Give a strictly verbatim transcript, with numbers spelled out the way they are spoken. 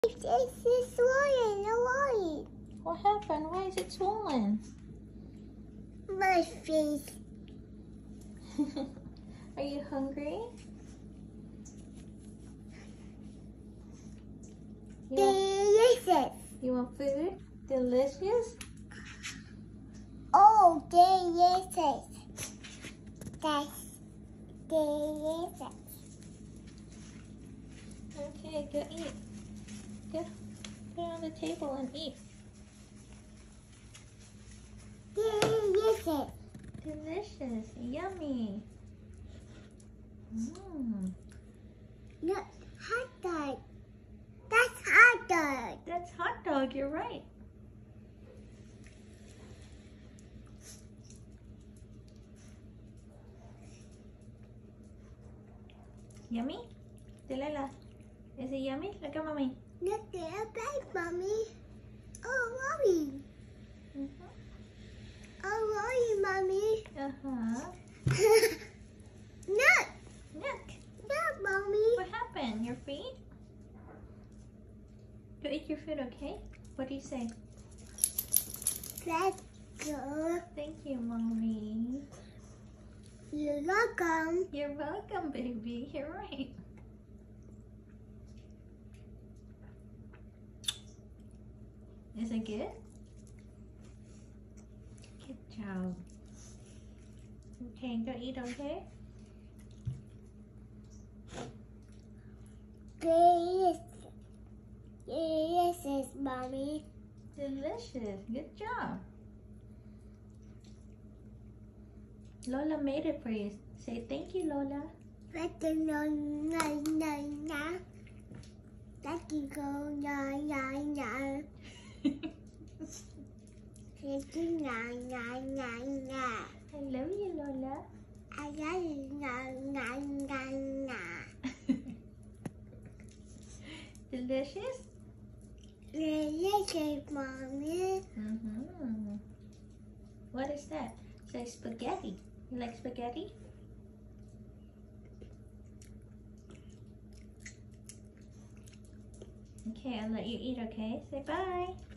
It's, it's swollen, why? What happened? Why is it swollen? My face. Are you hungry? You want, Delicious. you want food? Delicious? Oh, delicious. That's delicious. Okay, go eat. Go. Put it on the table and eat. Delicious. Delicious. Yummy. Mmm. Look, hot dog. That's hot dog. That's hot dog. You're right. Yummy? Delilah, is it yummy? Look at mommy. Look at a bag, mommy. Oh, mommy. Mm-hmm. Oh, mommy, mommy. Uh-huh. Look. Look. Look, mommy. What happened? Your feet? Go eat your food, okay? What do you say? Let's go. Thank you, mommy. You're welcome. You're welcome, baby. You're right. Is it good? Good job. Okay, go eat, okay? Delicious. Delicious, mommy. Delicious. Good job. Lola made it for you. Say thank you, Lola. Let the no, no, no, no. Let you go, no, no, no. Let you no, no, no, no. I love you, Lola. I love you, no, no, no, no. Delicious? Delicious, mommy. Mm-hmm. What is that? Say spaghetti. You like spaghetti? Okay, I'll let you eat, okay? Say bye.